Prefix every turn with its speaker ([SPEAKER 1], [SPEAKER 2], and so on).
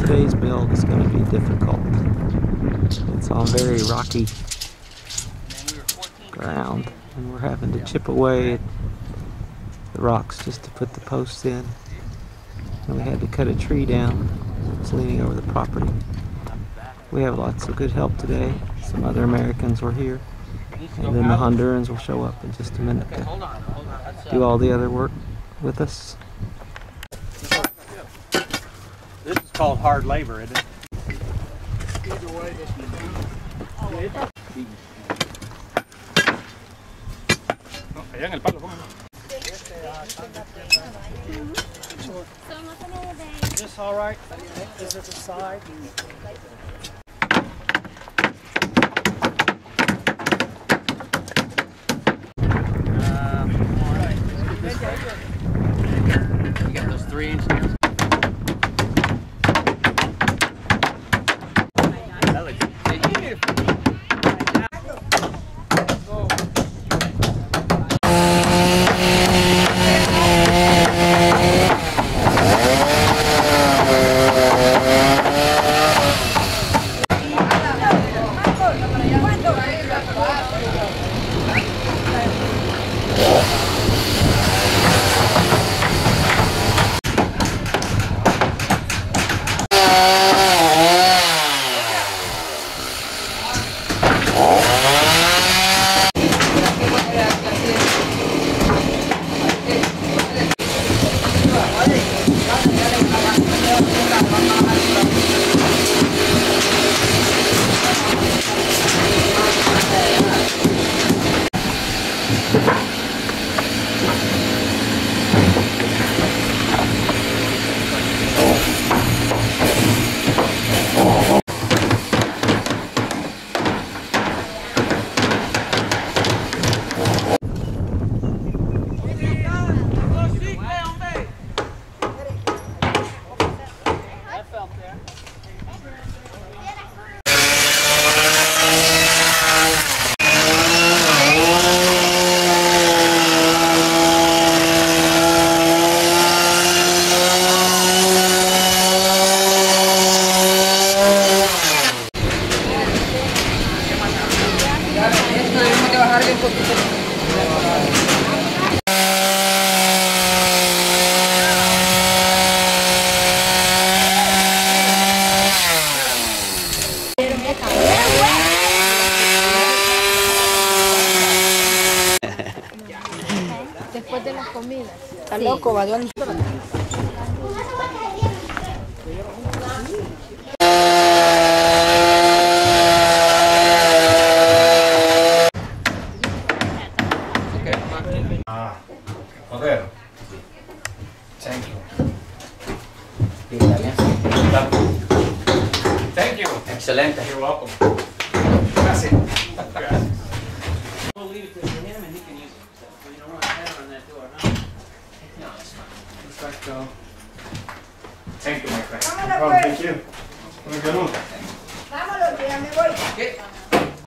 [SPEAKER 1] today's build is going to be difficult. It's on very rocky ground, and we're having to chip away at the rocks just to put the posts in. And we had to cut a tree down. It's leaning over the property. We have lots of good help today. Some other Americans were here, and then the Hondurans will show up in just a minute to do all the other work with us.
[SPEAKER 2] This is called hard labor, isn't it? Is this all right? Is it the side?
[SPEAKER 3] You got those 3-inch nails? That looks beautiful.
[SPEAKER 4] Después de las comidas.
[SPEAKER 5] Está loco, va. ¿Dónde?
[SPEAKER 2] Okay. Thank you. Thank you.
[SPEAKER 3] Excelente.
[SPEAKER 2] You're welcome. Gracias.
[SPEAKER 3] We'll leave it to him and he can use it. So you don't want to have on that door, no? No, it's fine.
[SPEAKER 2] Perfecto. Thank you, my friend.
[SPEAKER 5] Vámonos,
[SPEAKER 2] Oh,
[SPEAKER 5] pues.
[SPEAKER 2] thank you. Muy bien.
[SPEAKER 5] Vámonos, ya me voy.
[SPEAKER 3] ¿Qué?